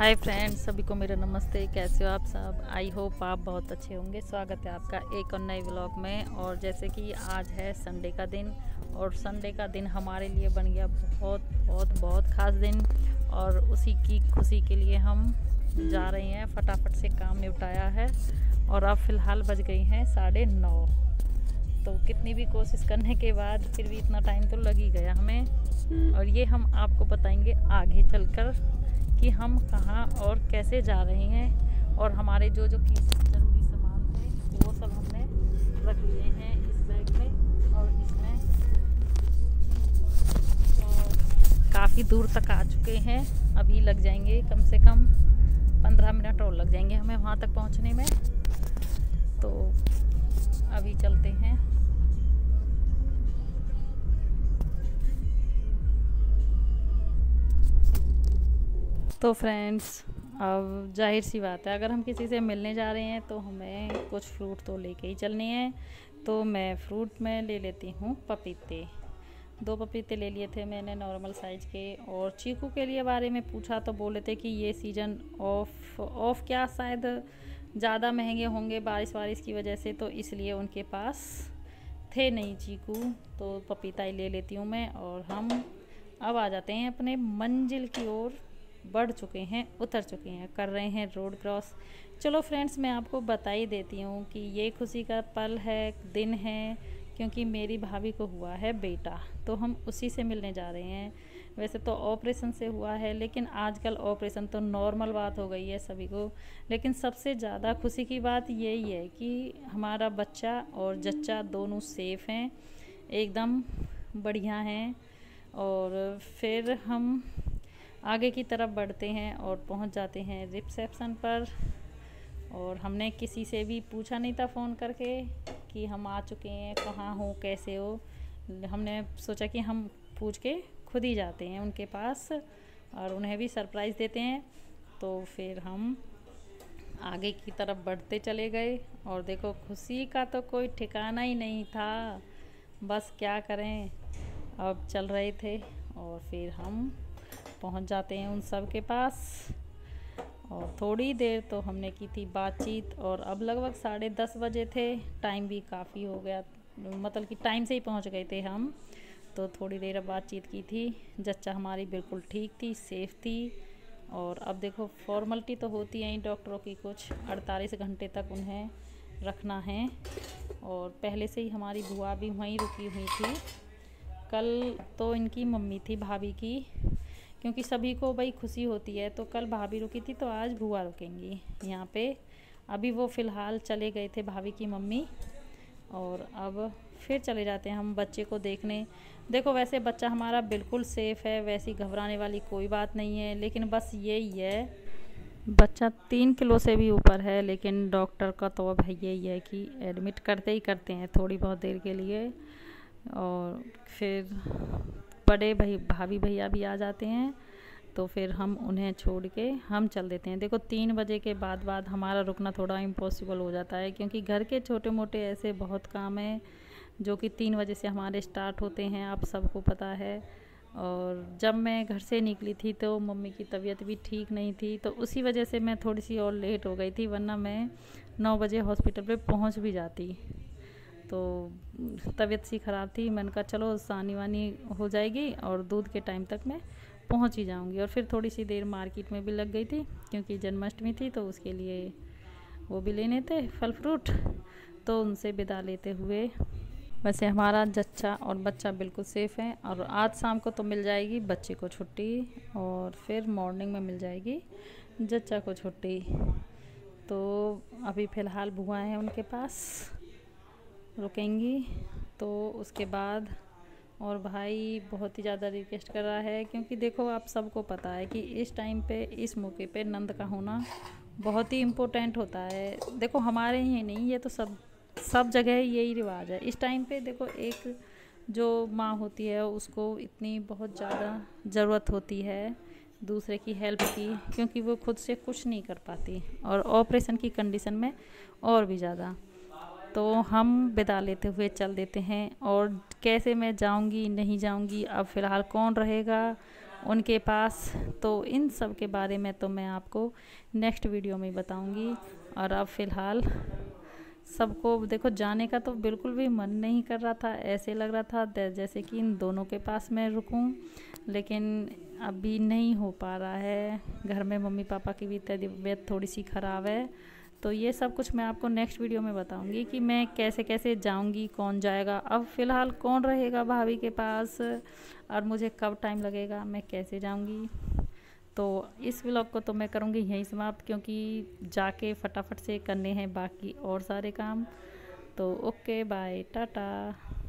Hi friends, सभी को मेरा नमस्ते। कैसे हो आप सब? आई होप आप बहुत अच्छे होंगे। स्वागत है आपका एक और नए व्लॉग में। और जैसे कि आज है संडे का दिन, और संडे का दिन हमारे लिए बन गया बहुत बहुत बहुत ख़ास दिन, और उसी की खुशी के लिए हम जा रहे हैं। फटाफट से काम निपटाया है और अब फ़िलहाल बज गई हैं 9:30। तो कितनी भी कोशिश करने के बाद फिर भी इतना टाइम तो लग ही गया हमें, और ये हम आपको बताएंगे आगे चलकर कि हम कहाँ और कैसे जा रहे हैं। और हमारे जो जो की ज़रूरी सामान थे वो सब हमने रख लिए हैं इस बैग में और इसमें। और काफ़ी दूर तक आ चुके हैं। अभी लग जाएंगे कम से कम 15 मिनट और लग जाएंगे हमें वहाँ तक पहुँचने में। तो अभी चलते हैं। तो फ्रेंड्स, अब जाहिर सी बात है, अगर हम किसी से मिलने जा रहे हैं तो हमें कुछ फ्रूट तो लेके ही चलने हैं। तो मैं फ्रूट में ले लेती हूँ पपीते। 2 पपीते ले लिए थे मैंने नॉर्मल साइज़ के। और चीकू के लिए बारे में पूछा तो बोले थे कि ये सीज़न ऑफ क्या शायद ज़्यादा महंगे होंगे बारिश की वजह से, तो इसलिए उनके पास थे नहीं चीकू। तो पपीता ही ले लेती हूँ मैं। और हम अब आ जाते हैं अपने मंजिल की ओर। बढ़ चुके हैं, उतर चुके हैं, कर रहे हैं रोड क्रॉस। चलो फ्रेंड्स, मैं आपको बता ही देती हूँ कि ये खुशी का पल है, दिन है, क्योंकि मेरी भाभी को हुआ है बेटा। तो हम उसी से मिलने जा रहे हैं। वैसे तो ऑपरेशन से हुआ है, लेकिन आजकल ऑपरेशन तो नॉर्मल बात हो गई है सभी को। लेकिन सबसे ज़्यादा खुशी की बात यही है कि हमारा बच्चा और जच्चा दोनों सेफ़ हैं, एकदम बढ़िया हैं। और फिर हम आगे की तरफ बढ़ते हैं और पहुंच जाते हैं रिसेप्शन पर। और हमने किसी से भी पूछा नहीं था फ़ोन करके कि हम आ चुके हैं, कहाँ हो, कैसे हो। हमने सोचा कि हम पूछ के खुद ही जाते हैं उनके पास और उन्हें भी सरप्राइज़ देते हैं। तो फिर हम आगे की तरफ बढ़ते चले गए। और देखो, खुशी का तो कोई ठिकाना ही नहीं था। बस क्या करें, अब चल रहे थे और फिर हम पहुंच जाते हैं उन सब के पास। और थोड़ी देर तो हमने की थी बातचीत, और अब लगभग 10:30 बजे थे। टाइम भी काफ़ी हो गया, मतलब कि टाइम से ही पहुंच गए थे हम। तो थोड़ी देर अब बातचीत की थी। जच्चा हमारी बिल्कुल ठीक थी, सेफ़ थी। और अब देखो, फॉर्मेलिटी तो होती है डॉक्टरों की, कुछ 48 घंटे तक उन्हें रखना है। और पहले से ही हमारी बुआ भी वहीं रुकी हुई थी। कल तो इनकी मम्मी थी, भाभी की, क्योंकि सभी को भाई खुशी होती है। तो कल भाभी रुकी थी, तो आज बुआ रुकेंगी यहाँ पे। अभी वो फ़िलहाल चले गए थे भाभी की मम्मी। और अब फिर चले जाते हैं हम बच्चे को देखने। देखो, वैसे बच्चा हमारा बिल्कुल सेफ़ है, वैसी घबराने वाली कोई बात नहीं है। लेकिन बस यही है, बच्चा 3 किलो से भी ऊपर है। लेकिन डॉक्टर का तो अब यही है कि एडमिट करते ही करते हैं थोड़ी बहुत देर के लिए। और फिर बड़े भाभी भैया भी आ जाते हैं, तो फिर हम उन्हें छोड़ के हम चल देते हैं। देखो, 3 बजे के बाद हमारा रुकना थोड़ा इम्पॉसिबल हो जाता है, क्योंकि घर के छोटे मोटे ऐसे बहुत काम हैं जो कि 3 बजे से हमारे स्टार्ट होते हैं, आप सबको पता है। और जब मैं घर से निकली थी तो मम्मी की तबीयत भी ठीक नहीं थी, तो उसी वजह से मैं थोड़ी सी और लेट हो गई थी, वरना मैं 9 बजे हॉस्पिटल पे पहुंच भी जाती। तो तबीयत सी ख़राब थी, मैंने कहा चलो सानी वानी हो जाएगी और दूध के टाइम तक मैं पहुंच ही जाऊंगी। और फिर थोड़ी सी देर मार्केट में भी लग गई थी, क्योंकि जन्माष्टमी थी, तो उसके लिए वो भी लेने थे फल फ्रूट। तो उनसे विदा लेते हुए, वैसे हमारा जच्चा और बच्चा बिल्कुल सेफ़ हैं। और आज शाम को तो मिल जाएगी बच्चे को छुट्टी, और फिर मॉर्निंग में मिल जाएगी जच्चा को छुट्टी। तो अभी फ़िलहाल बुआ हैं उनके पास, रुकेंगी। तो उसके बाद, और भाई बहुत ही ज़्यादा रिक्वेस्ट कर रहा है, क्योंकि देखो आप सबको पता है कि इस टाइम पे, इस मौके पे नंद का होना बहुत ही इम्पोर्टेंट होता है। देखो, हमारे ही नहीं, ये तो सब जगह यही रिवाज है। इस टाइम पे देखो, एक जो माँ होती है उसको इतनी बहुत ज़्यादा ज़रूरत होती है दूसरे की हेल्प की, क्योंकि वो खुद से कुछ नहीं कर पाती, और ऑपरेशन की कंडीशन में और भी ज़्यादा। तो हम विदा लेते हुए चल देते हैं। और कैसे मैं जाऊंगी नहीं जाऊंगी, अब फ़िलहाल कौन रहेगा उनके पास। तो इन सब के बारे में तो मैं आपको नेक्स्ट वीडियो में बताऊंगी। और अब फ़िलहाल सबको देखो, जाने का तो बिल्कुल भी मन नहीं कर रहा था, ऐसे लग रहा था जैसे कि इन दोनों के पास मैं रुकूं, लेकिन अभी नहीं हो पा रहा है। घर में मम्मी पापा की भी तबीयत थोड़ी सी ख़राब है। तो ये सब कुछ मैं आपको नेक्स्ट वीडियो में बताऊंगी कि मैं कैसे कैसे जाऊंगी, कौन जाएगा, अब फ़िलहाल कौन रहेगा भाभी के पास, और मुझे कब टाइम लगेगा, मैं कैसे जाऊंगी। तो इस व्लॉग को तो मैं करूँगी यहीं समाप्त, क्योंकि जाके फटाफट से करने हैं बाकी और सारे काम। तो ओके, बाय, टाटा।